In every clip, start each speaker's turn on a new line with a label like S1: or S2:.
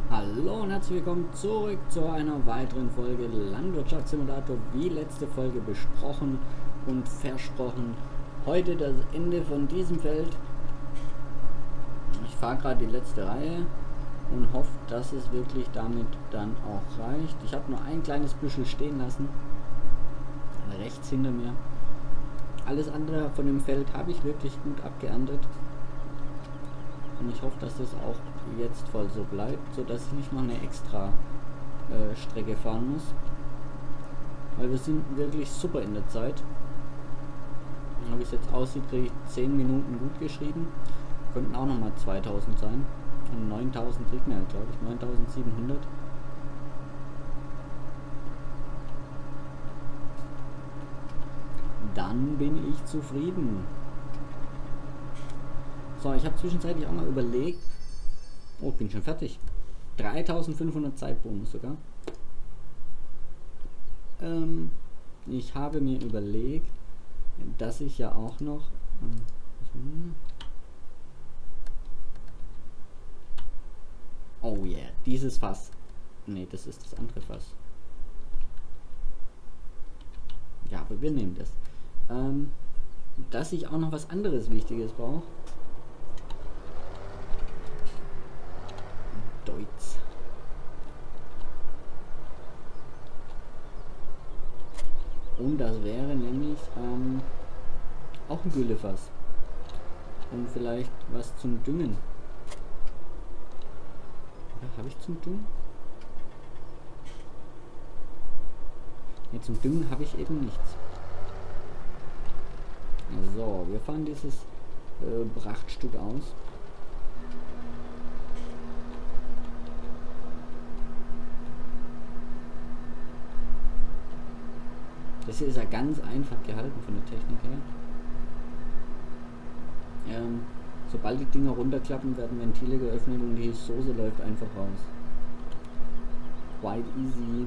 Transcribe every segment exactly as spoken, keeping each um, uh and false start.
S1: Hallo und herzlich willkommen zurück zu einer weiteren Folge Landwirtschaftssimulator, wie letzte Folge besprochen und versprochen. Heute das Ende von diesem Feld. Ich fahre gerade die letzte Reihe und hoffe, dass es wirklich damit dann auch reicht. Ich habe nur ein kleines Büschel stehen lassen, rechts hinter mir. Alles andere von dem Feld habe ich wirklich gut abgeerntet. Und ich hoffe, dass das auch jetzt voll so bleibt, so dass ich nicht noch eine extra äh, Strecke fahren muss. Weil wir sind wirklich super in der Zeit. Und wie es jetzt aussieht, kriege ich zehn Minuten gut geschrieben. Könnten auch nochmal zweitausend sein. Und neuntausend kriegt man ja, glaube ich, neuntausendsiebenhundert. Dann bin ich zufrieden. So, ich habe zwischenzeitlich auch mal überlegt. Oh, bin schon fertig. dreitausendfünfhundert Zeitbonus sogar. Ähm, ich habe mir überlegt, dass ich ja auch noch. Ähm, oh yeah, dieses Fass. Ne, das ist das andere Fass. Ja, aber wir nehmen das. Ähm, dass ich auch noch was anderes Wichtiges brauche. Deutsch. Und das wäre nämlich ähm, auch ein Güllefass. Und vielleicht was zum Düngen. Ja, habe ich zum Düngen? Ne, zum Düngen habe ich eben nichts. So, wir fahren dieses äh, Prachtstück aus. Das hier ist ja ganz einfach gehalten von der Technik her. Ähm, sobald die Dinger runterklappen, werden Ventile geöffnet und die Soße läuft einfach raus. Quite easy.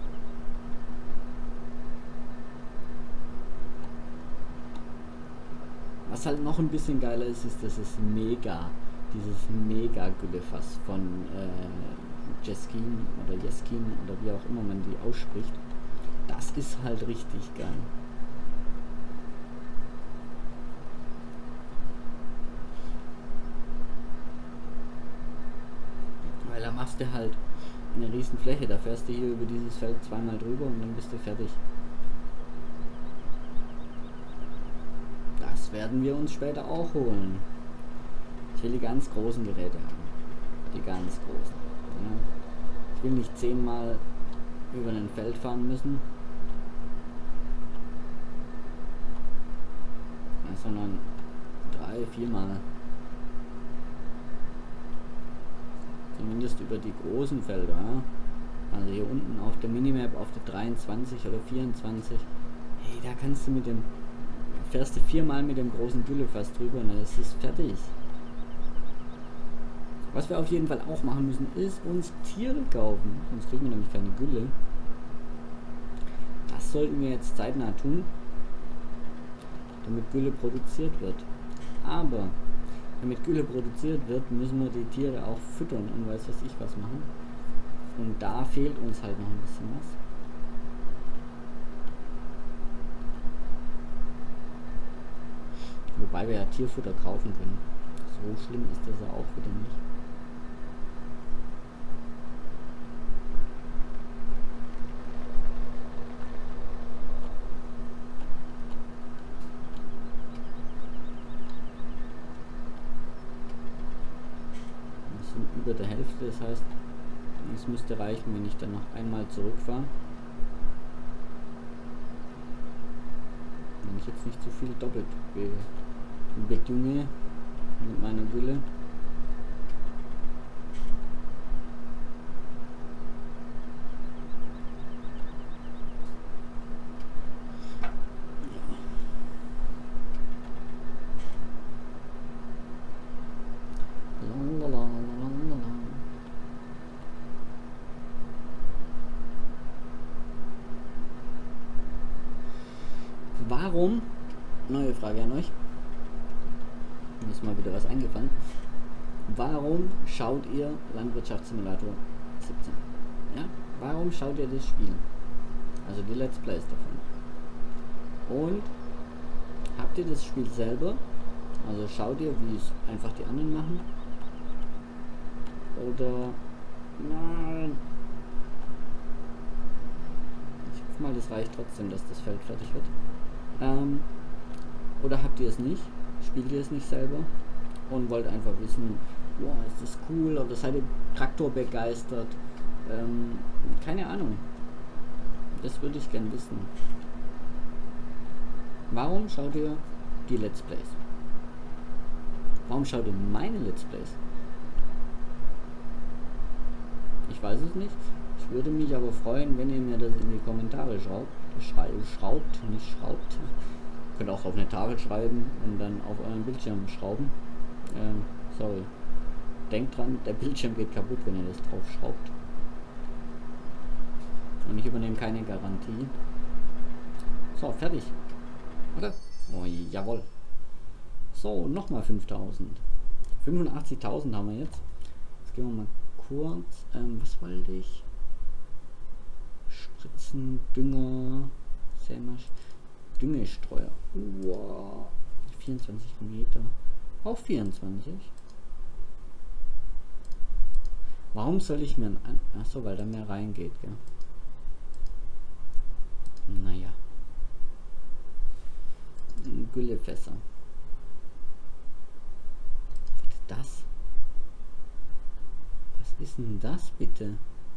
S1: Was halt noch ein bisschen geiler ist, ist, dass es mega, dieses mega Güllefass von äh, Jeskin oder Jeskin oder wie auch immer man die ausspricht. Das ist halt richtig geil. Weil da machst du halt eine riesen Fläche. Da fährst du hier über dieses Feld zweimal drüber und dann bist du fertig. Das werden wir uns später auch holen. Ich will die ganz großen Geräte haben. Die ganz großen. Ja. Ich will nicht zehnmal über ein Feld fahren müssen, sondern drei, viermal. Zumindest über die großen Felder. Also hier unten auf der Minimap auf der dreiundzwanzig oder vierundzwanzig. Hey, da kannst du mit dem, fährst du viermal mit dem großen Güllefass drüber und dann ist es fertig. Was wir auf jeden Fall auch machen müssen, ist uns Tiere kaufen. Sonst kriegen wir nämlich keine Gülle. Das sollten wir jetzt zeitnah tun, damit Gülle produziert wird. Aber damit Gülle produziert wird, müssen wir die Tiere auch füttern und weiß was ich was machen. Und da fehlt uns halt noch ein bisschen was. Wobei wir ja Tierfutter kaufen können. So schlimm ist das ja auch wieder nicht. Über der Hälfte, das heißt, es müsste reichen, wenn ich dann noch einmal zurückfahre. Wenn ich jetzt nicht zu viel doppelt be bedünge mit meiner Gülle. Warum? Neue Frage an euch. Mir ist mal wieder was eingefallen. Warum schaut ihr Landwirtschaftssimulator siebzehn? Ja? Warum schaut ihr das Spiel? Also die Let's Plays davon. Und habt ihr das Spiel selber? Also schaut ihr, wie es einfach die anderen machen? Oder nein. Ich hoffe mal, das reicht trotzdem, dass das Feld fertig wird. Ähm, oder habt ihr es nicht? Spielt ihr es nicht selber? Und wollt einfach wissen, wow, ist das cool? Oder seid ihr Traktor begeistert? Ähm, keine Ahnung. Das würde ich gern wissen. Warum schaut ihr die Let's Plays? Warum schaut ihr meine Let's Plays? Ich weiß es nicht. Ich würde mich aber freuen, wenn ihr mir das in die Kommentare schraubt. Schrei schraubt, nicht schraubt. Ihr könnt auch auf eine Tafel schreiben und dann auf euren Bildschirm schrauben. Ähm, sorry. Denkt dran, der Bildschirm geht kaputt, wenn ihr das drauf schraubt. Und ich übernehme keine Garantie. So, fertig. Oder? Oh, jawohl. So, nochmal fünftausend. fünfundachtzigtausend haben wir jetzt. Jetzt gehen wir mal kurz. Ähm, was wollte ich? Spritzen, Dünger, Sämasch, Düngestreuer. Wow. vierundzwanzig Meter. Auch vierundzwanzig. Warum soll ich mir ein... Achso, weil da mehr reingeht, gell? Naja. Güllefässer. Was ist das? Was ist denn das bitte?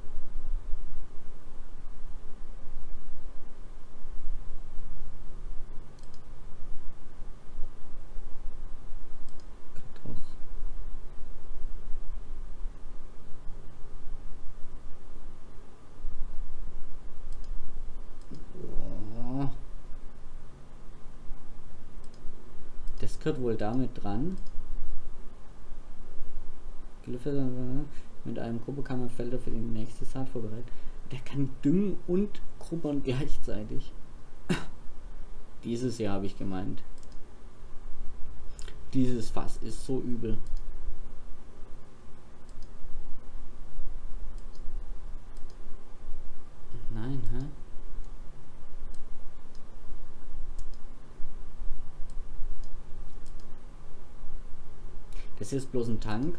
S1: Das gehört wohl damit dran. Mit einem Gruppekammerfelder für die nächste Saat vorbereitet. Der kann düngen und grubbern gleichzeitig. Dieses Jahr habe ich gemeint. Dieses Fass ist so übel. Nein, hä? Das ist bloß ein Tank.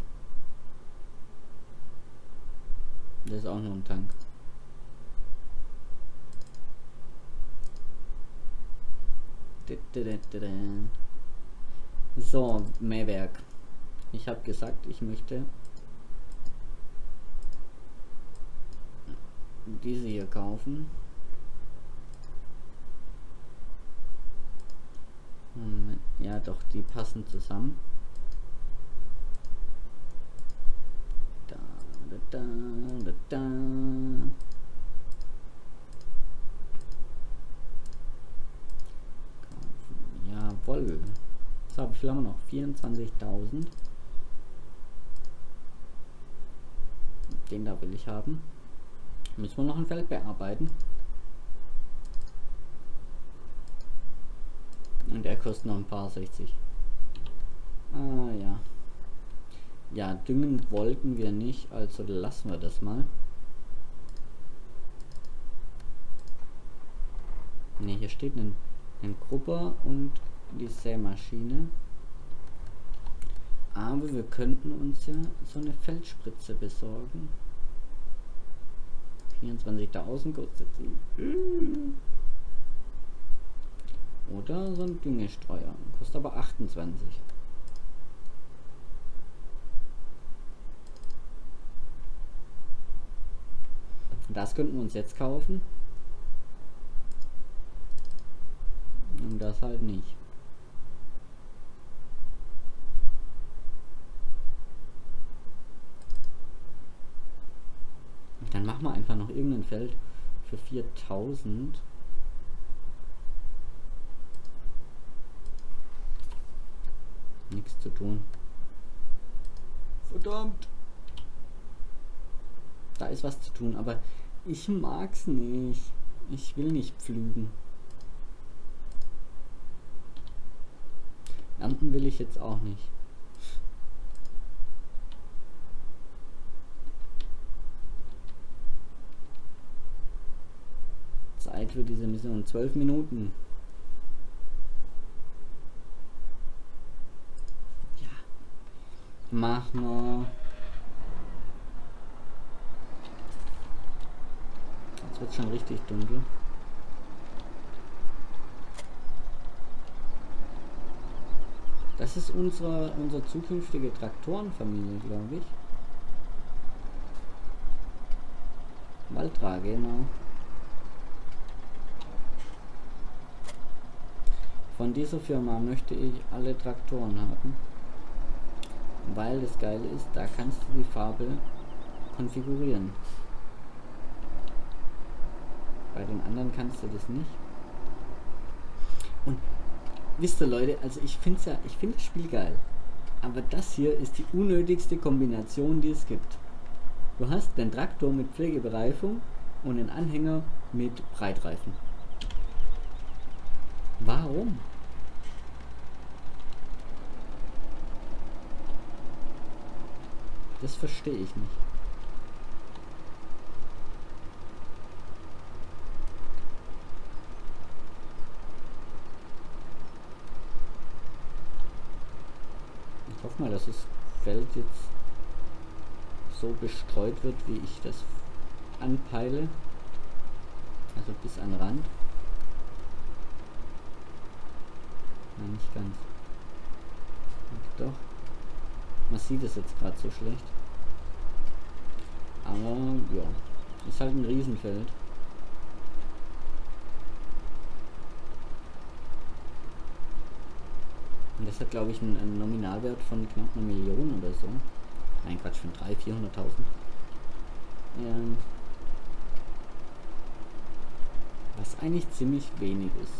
S1: Das ist auch nur ein Tank. So, Mähwerk. Ich habe gesagt, ich möchte diese hier kaufen. Moment. Ja, doch, die passen zusammen. Da, da, da, da. Jawohl. So, wie viel haben wir noch? vierundzwanzigtausend. Den da will ich haben. Müssen wir noch ein Feld bearbeiten. Und der kostet noch ein paar sechzig. Ah ja. Ja, düngen wollten wir nicht, also lassen wir das mal. Ne, hier steht ein, ein Grupper und die Sämaschine. Aber wir könnten uns ja so eine Feldspritze besorgen. vierundzwanzigtausend kostet sie. Oder so ein Düngestreuer. Kostet aber achtundzwanzig. Das könnten wir uns jetzt kaufen. Und das halt nicht. Dann machen wir einfach noch irgendein Feld für viertausend. Nichts zu tun. Verdammt. Da ist was zu tun, aber ich mag's nicht. Ich will nicht pflügen. Ernten will ich jetzt auch nicht. Zeit für diese Mission. Zwölf Minuten. Ja. Mach mal. Jetzt wird schon richtig dunkel. Das ist unsere, unsere zukünftige Traktorenfamilie, glaube ich. Valtra, genau. Von dieser Firma möchte ich alle Traktoren haben. Weil das Geile ist, da kannst du die Farbe konfigurieren. Bei den anderen kannst du das nicht. Und wisst ihr Leute, also ich finde ja, ich finde das Spiel geil. Aber das hier ist die unnötigste Kombination, die es gibt. Du hast den Traktor mit Pflegebereifung und den Anhänger mit Breitreifen. Warum? Das verstehe ich nicht. Ich hoffe mal, dass das Feld jetzt so bestreut wird, wie ich das anpeile. Also bis an den Rand. Nein, nicht ganz. Und doch. Man sieht es jetzt gerade so schlecht. Aber ja, ist halt ein Riesenfeld. Und das hat, glaube ich, einen, einen Nominalwert von knapp einer Million oder so. Nein, Quatsch, von dreihunderttausend, vierhunderttausend. Ähm, was eigentlich ziemlich wenig ist.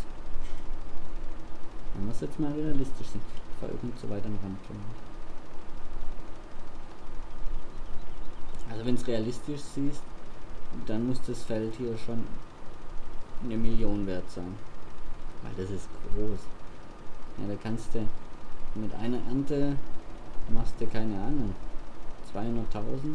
S1: Man muss jetzt mal realistisch sein. Ich fahre irgendwie zu weit am Rand. Also wenn es realistisch siehst, dann muss das Feld hier schon eine Million wert sein. Weil das ist groß. Ja, da kannst du mit einer Ernte machst du keine Ahnung. zweihunderttausend.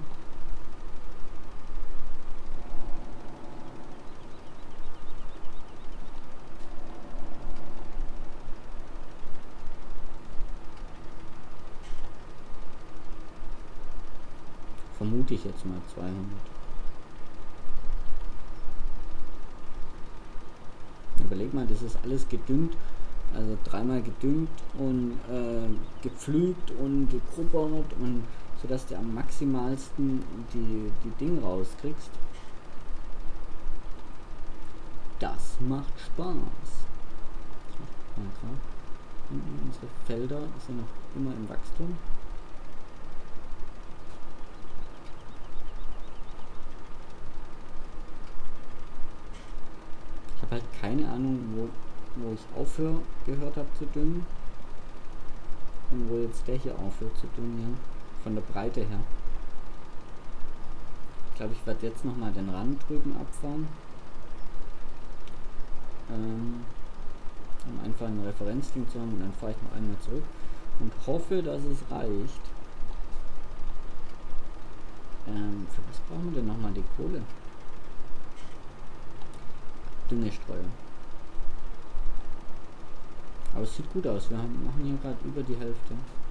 S1: Vermute ich jetzt mal zweihundert. Überleg mal, das ist alles gedüngt, also dreimal gedüngt und äh, gepflügt und gegrubbert und so dass du am maximalsten die, die Dinge rauskriegst. Das macht Spaß. Ja, klar. Und unsere Felder sind noch immer im Wachstum. Ich habe halt keine Ahnung, wo, wo ich aufhöre, gehört habe zu düngen. Und wo jetzt der hier aufhört zu düngen, ja. Von der Breite her. Ich glaube, ich werde jetzt nochmal den Rand drüben abfahren. Ähm, um einfach ein Referenzding zu haben und dann fahre ich noch einmal zurück. Und hoffe, dass es reicht. Ähm, für was brauchen wir denn nochmal die Kohle? Düngestreuer. Aber es sieht gut aus. Wir haben, machen hier gerade über die Hälfte.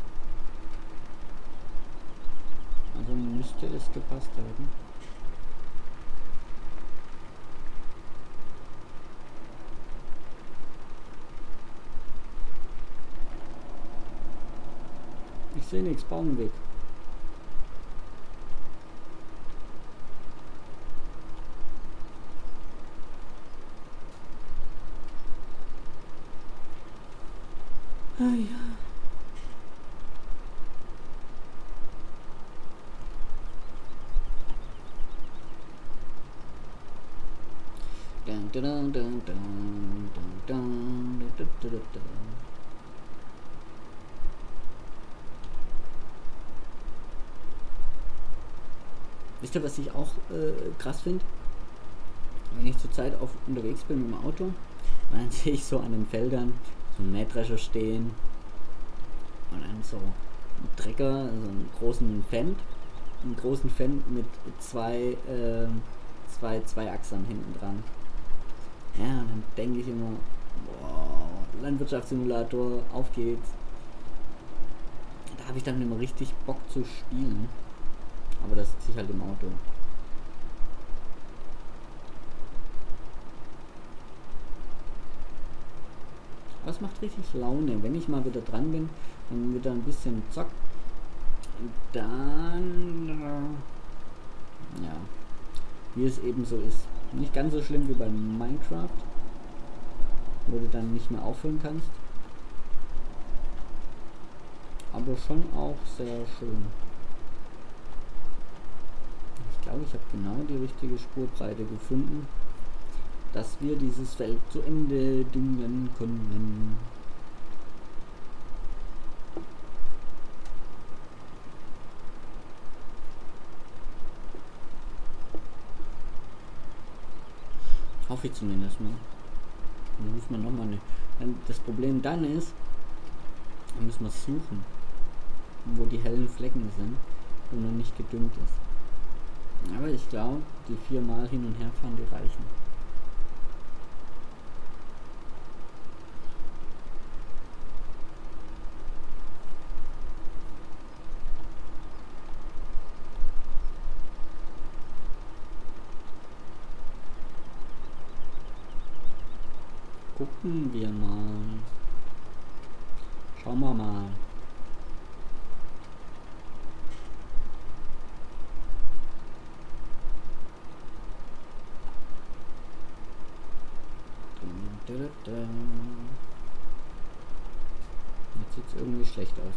S1: Also müsste es gepasst haben. Ich sehe nichts. Baumweg. Ah ja. Dun, dun, dun, dun, dun, dun, dun, dun, dun. Wisst ihr, was ich auch äh, krass finde? Wenn ich zurzeit auf unterwegs bin mit dem Auto, dann sehe ich so an den Feldern so einen Mähdrescher stehen und dann so einen Trecker, so einen großen Fendt, einen großen Fendt mit zwei, äh, zwei, zwei Achsern hinten dran. Ja, und dann denke ich immer, boah, Landwirtschaftssimulator, auf geht's. Da habe ich dann immer richtig Bock zu spielen. Aber das sitze ich halt im Auto. Aber es macht richtig Laune, wenn ich mal wieder dran bin und wieder ein bisschen zockt. Dann, äh, ja, wie es eben so ist. Nicht ganz so schlimm wie bei Minecraft, wo du dann nicht mehr aufhören kannst. Aber schon auch sehr schön. Ich glaube, ich habe genau die richtige Spurbreite gefunden, dass wir dieses Feld zu Ende düngen können. Hoffe ich zumindest mal. Dann muss man nochmal eine. Das Problem dann ist, dann müssen wir suchen, wo die hellen Flecken sind, wo noch nicht gedüngt ist. Aber ich glaube, die viermal hin und her fahren, die reichen. Gucken wir mal. Schauen wir mal. Jetzt sieht es irgendwie schlecht aus.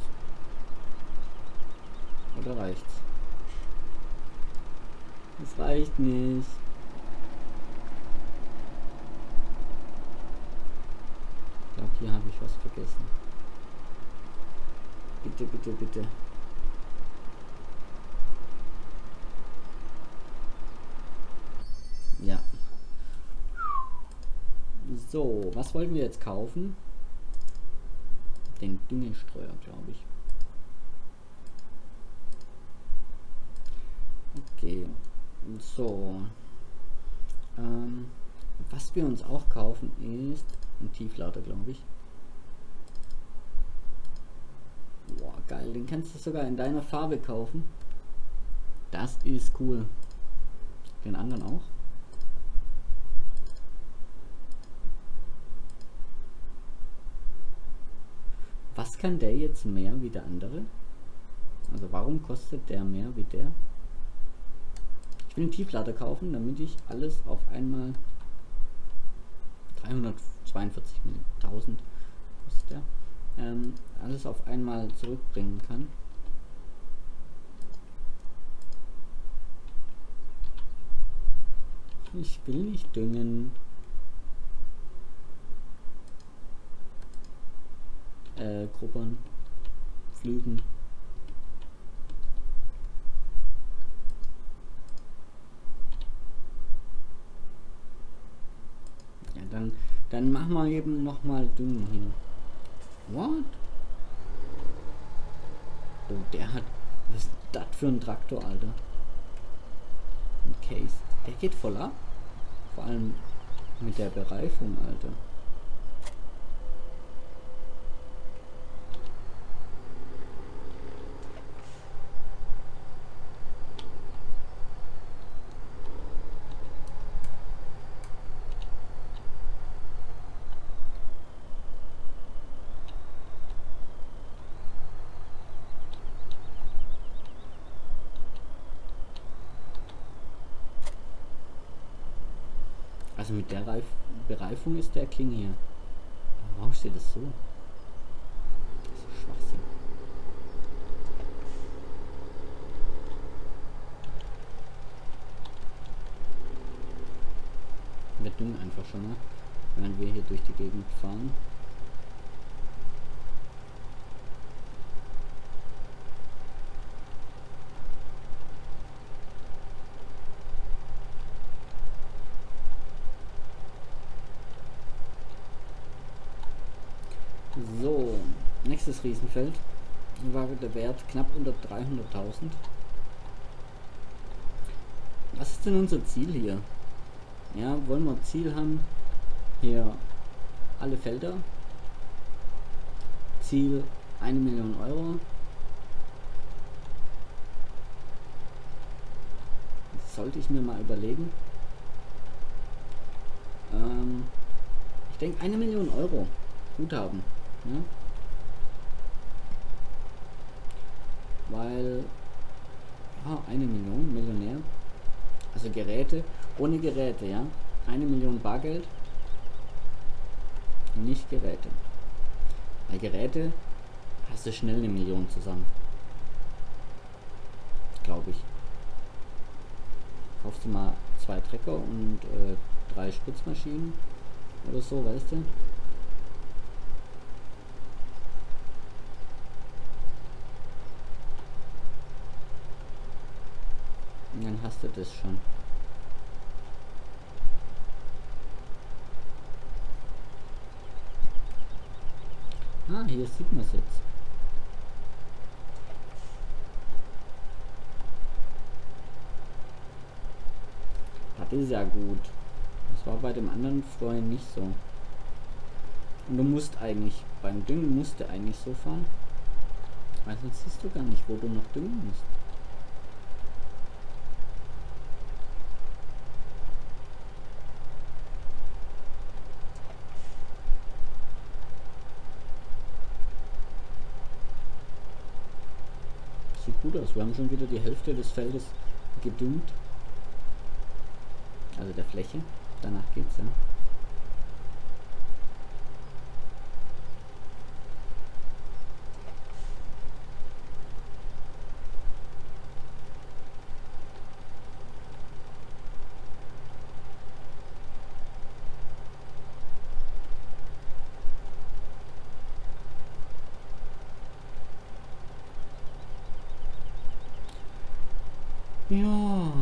S1: Oder reicht's? Es reicht nicht. Ich glaube, hier habe ich was vergessen. Bitte, bitte, bitte. Ja. So, was wollten wir jetzt kaufen? Den Düngestreuer, glaube ich. Okay. So. Ähm, was wir uns auch kaufen ist ein Tieflader, glaube ich. Boah, geil. Den kannst du sogar in deiner Farbe kaufen. Das ist cool. Den anderen auch. Was kann der jetzt mehr wie der andere? Also warum kostet der mehr wie der? Ich will einen Tieflader kaufen, damit ich alles auf einmal dreihundertzweiundvierzigtausend kostet der. Ähm, alles auf einmal zurückbringen kann. Ich will nicht düngen. Äh, Gruppern. Flügen. Ja, dann, dann machen wir eben nochmal Düngen hier. What? Oh, der hat... Was ist das für ein Traktor, Alter? Ein Case. Der geht voll ab. Vor allem mit der Bereifung, Alter. Also mit der Reif Bereifung ist der King hier. Warum steht das so? Das ist Schwachsinn. Wir düngen einfach schon mal, während wir hier durch die Gegend fahren. So, nächstes Riesenfeld. Hier war der Wert knapp unter dreihunderttausend. Was ist denn unser Ziel hier? Ja, wollen wir ein Ziel haben? Hier alle Felder. Ziel eine Million Euro. Das sollte ich mir mal überlegen. Ähm, ich denke eine Million Euro Guthaben. Ja? Weil ja, eine Million Millionär. Also Geräte, ohne Geräte, ja. Eine Million Bargeld. Nicht Geräte. Bei Geräte hast du schnell eine Million zusammen. Glaube ich. Kaufst du mal zwei Trecker und äh, drei Spritzmaschinen oder so, weißt du? Und dann hast du das schon. Ah, hier sieht man es jetzt. Das ist ja gut. Das war bei dem anderen Freund nicht so. Und du musst eigentlich, beim Düngen musst du eigentlich so fahren. Weil sonst siehst du gar nicht, wo du noch düngen musst. Sieht gut aus. Wir haben schon wieder die Hälfte des Feldes gedüngt. Also der Fläche. Danach geht's ja. Ja.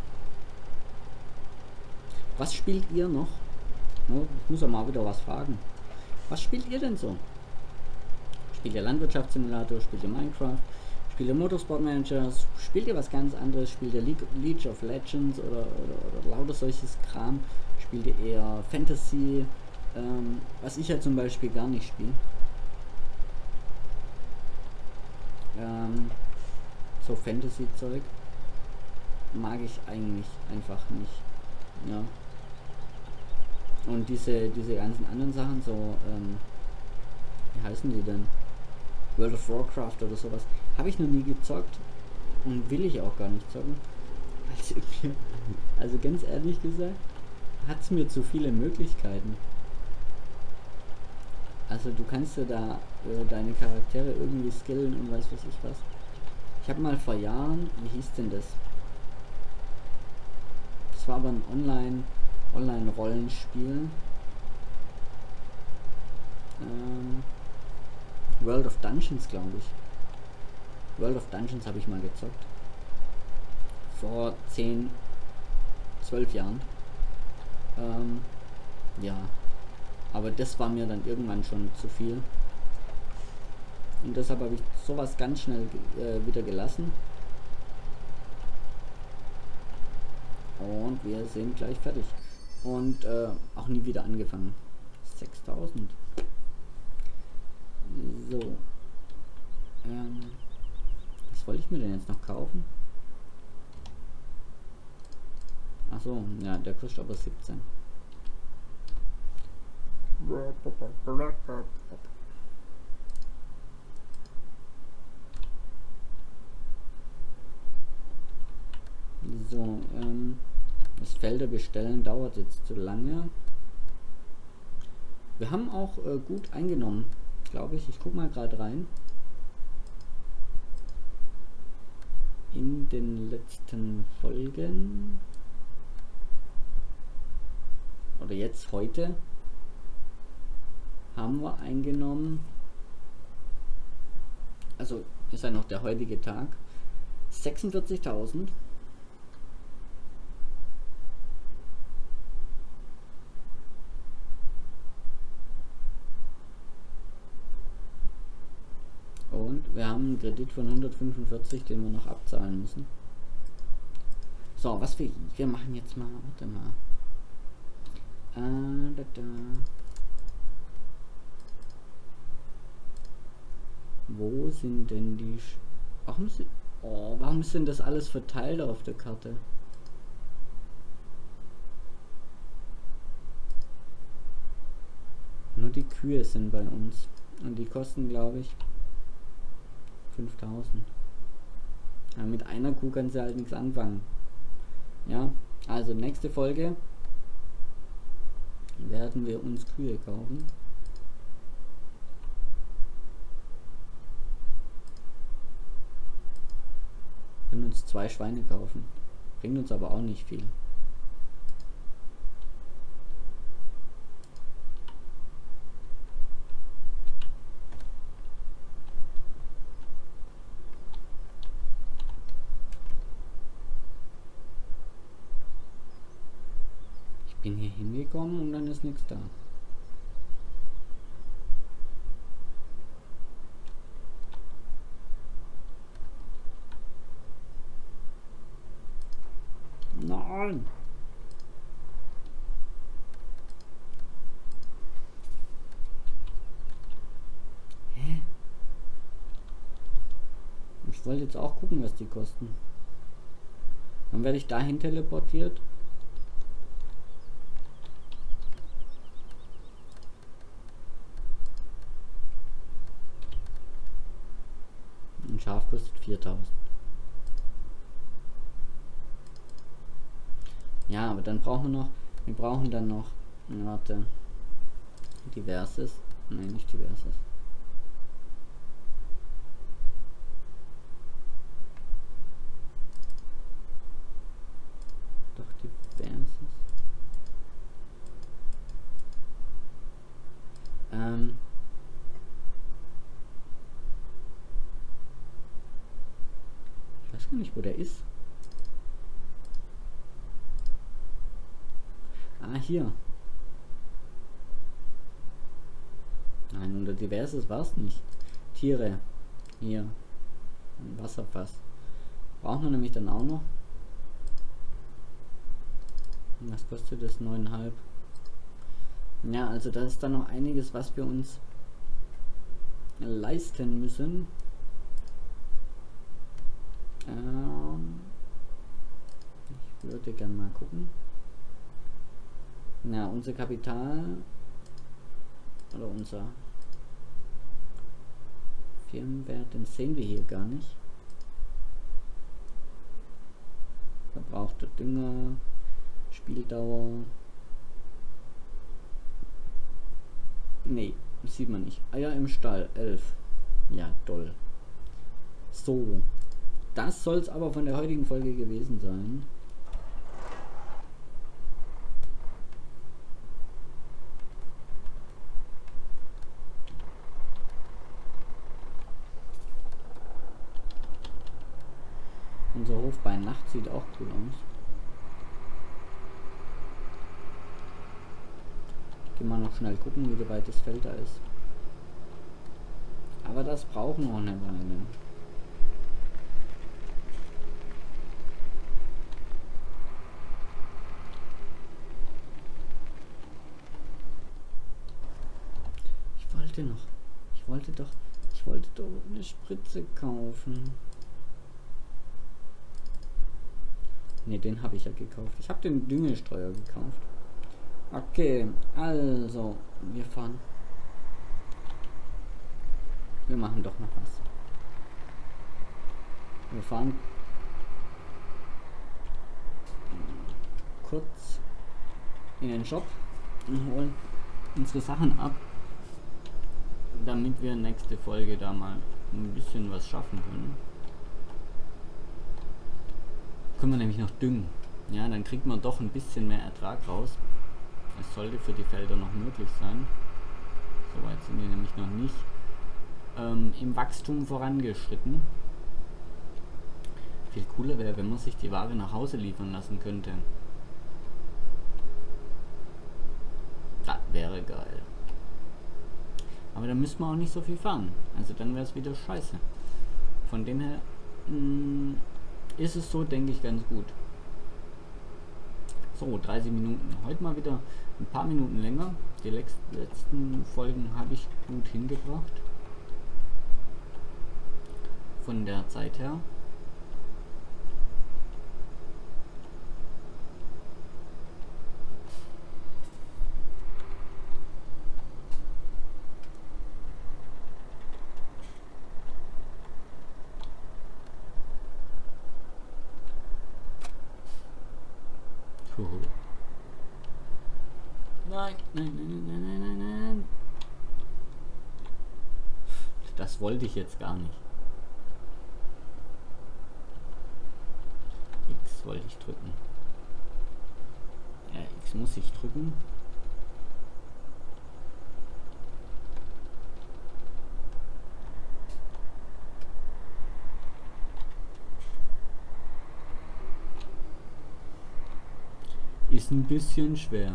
S1: Was spielt ihr noch? Oh, ich muss ja mal wieder was fragen. Was spielt ihr denn so? Spielt ihr Landwirtschaftssimulator? Spielt ihr Minecraft? Spielt ihr Motorsport Manager? Spielt ihr was ganz anderes? Spielt ihr League, League of Legends oder, oder, oder lauter solches Kram? Spielt ihr eher Fantasy? Ähm, was ich ja zum Beispiel gar nicht spiele. Ähm, so Fantasy-Zeug mag ich eigentlich einfach nicht. Ja. Und diese, diese ganzen anderen Sachen, so, ähm, wie heißen die denn? World of Warcraft oder sowas, habe ich noch nie gezockt und will ich auch gar nicht zocken. Also ganz ehrlich gesagt, hat es mir zu viele Möglichkeiten. Also du kannst ja da äh, deine Charaktere irgendwie skillen und weiß was ich was. Ich habe mal vor Jahren, wie hieß denn das? Das war aber ein Online, Online-Rollenspiel. Ähm, World of Dungeons, glaube ich. World of Dungeons habe ich mal gezockt. Vor zehn, zwölf Jahren. Ähm, ja. Aber das war mir dann irgendwann schon zu viel. Und deshalb habe ich sowas ganz schnell äh, wieder gelassen. Und wir sind gleich fertig. Und äh, auch nie wieder angefangen. sechstausend. So. Ähm, was wollte ich mir denn jetzt noch kaufen? Achso, ja, der kostet aber siebzehn. So, ähm, das Felder bestellen dauert jetzt zu lange. Wir haben auch äh, gut eingenommen, glaube ich. Ich guck mal gerade rein. In den letzten Folgen. Oder jetzt heute. Haben wir eingenommen. Also ist ja noch der heutige Tag. sechsundvierzigtausend. Und wir haben einen Kredit von hundertfünfundvierzig, den wir noch abzahlen müssen. So, was wir, wir machen jetzt mal, warte mal. Äh, da, da. Wo sind denn die... Sch warum sind... Oh, warum ist denn das alles verteilt auf der Karte? Nur die Kühe sind bei uns. Und die kosten, glaube ich, fünftausend. Ja, mit einer Kuh kannst du halt nichts anfangen. Ja, also nächste Folge werden wir uns Kühe kaufen. Wir können uns zwei Schweine kaufen. Bringt uns aber auch nicht viel. Ich bin hier hingekommen und dann ist nichts da. Nein! Hä? Ich wollte jetzt auch gucken, was die kosten. Dann werde ich dahin teleportiert. Ein Schaf kostet viertausend. Ja, aber dann brauchen wir noch, wir brauchen dann noch, warte, diverses, nein, nicht diverses. Doch diverses. Ähm. Ich weiß gar nicht, wo der ist. Ah, hier. Nein, unter diverses war es nicht. Tiere. Hier. Ein Wasserfass. Brauchen wir nämlich dann auch noch. Was kostet das? neun Komma fünf. Ja, also da ist dann noch einiges, was wir uns leisten müssen. Ähm, ich würde gerne mal gucken. Ja, unser Kapital oder unser Firmenwert, den sehen wir hier gar nicht. Verbrauchter Dünger, Spieldauer. Nee, sieht man nicht. Eier im Stall, elf. Ja, toll. So, das soll es aber von der heutigen Folge gewesen sein. Unser Hof bei Nacht sieht auch cool aus. Gehen wir noch schnell gucken, wie weit das Feld da ist. Aber das braucht noch eine Weile. Ich wollte noch. Ich wollte doch. Ich wollte doch eine Spritze kaufen. Ne, den habe ich ja gekauft. Ich habe den Düngestreuer gekauft. Okay, also, wir fahren. Wir machen doch noch was. Wir fahren kurz in den Shop und holen unsere Sachen ab, damit wir nächste Folge da mal ein bisschen was schaffen können. Können wir nämlich noch düngen. Ja, dann kriegt man doch ein bisschen mehr Ertrag raus. Es sollte für die Felder noch möglich sein. Soweit sind wir nämlich noch nicht ähm, im Wachstum vorangeschritten. Viel cooler wäre, wenn man sich die Ware nach Hause liefern lassen könnte. Das wäre geil. Aber dann müsste man auch nicht so viel fahren. Also dann wäre es wieder scheiße. Von dem her mh, ist es so, denke ich, ganz gut. So, dreißig Minuten. Heute mal wieder ein paar Minuten länger. Die letzten Folgen habe ich gut hingebracht. Von der Zeit her. Nein, nein, nein, nein, nein, nein, nein. Das wollte ich jetzt gar nicht. X wollte ich drücken. Ja, X muss ich drücken. Ist ein bisschen schwer.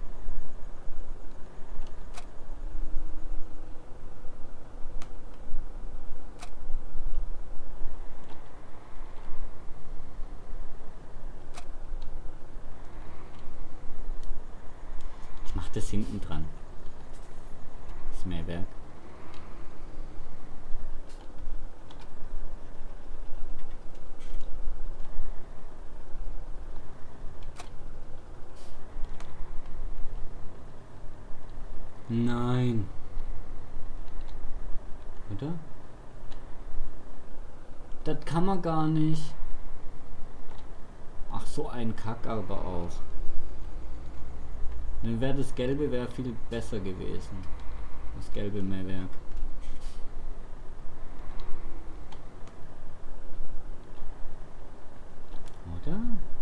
S1: Ich mache das hinten dran. Das Mähwerk. Nein. Oder? Das kann man gar nicht. Ach, so ein Kack aber auch. Dann wäre das Gelbe wäre viel besser gewesen. Das gelbe Mähwerk. Oder?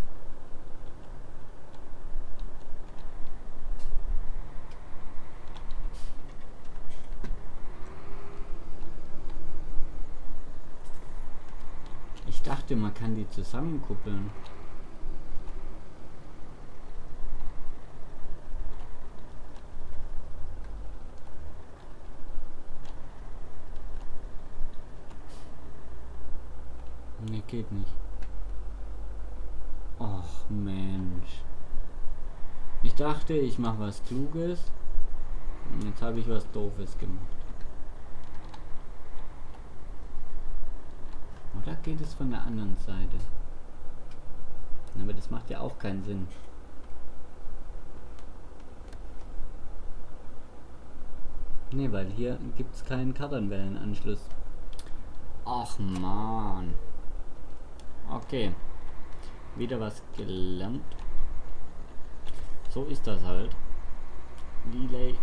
S1: Ich dachte, man kann die zusammenkuppeln. Nee, geht nicht. Och Mensch. Ich dachte, ich mache was Kluges. Und jetzt habe ich was Doofes gemacht. Oder geht es von der anderen Seite? Aber das macht ja auch keinen Sinn. Ne, weil hier gibt es keinen Kardanwellenanschluss. Ach man. Okay. Wieder was gelernt. So ist das halt. Relay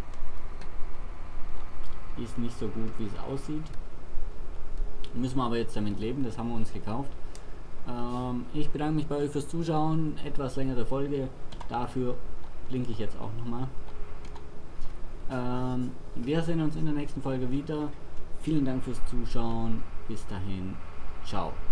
S1: ist nicht so gut, wie es aussieht. Müssen wir aber jetzt damit leben, das haben wir uns gekauft. Ähm, ich bedanke mich bei euch fürs Zuschauen. Etwas längere Folge. Dafür blinke ich jetzt auch nochmal. Ähm, wir sehen uns in der nächsten Folge wieder. Vielen Dank fürs Zuschauen. Bis dahin. Ciao.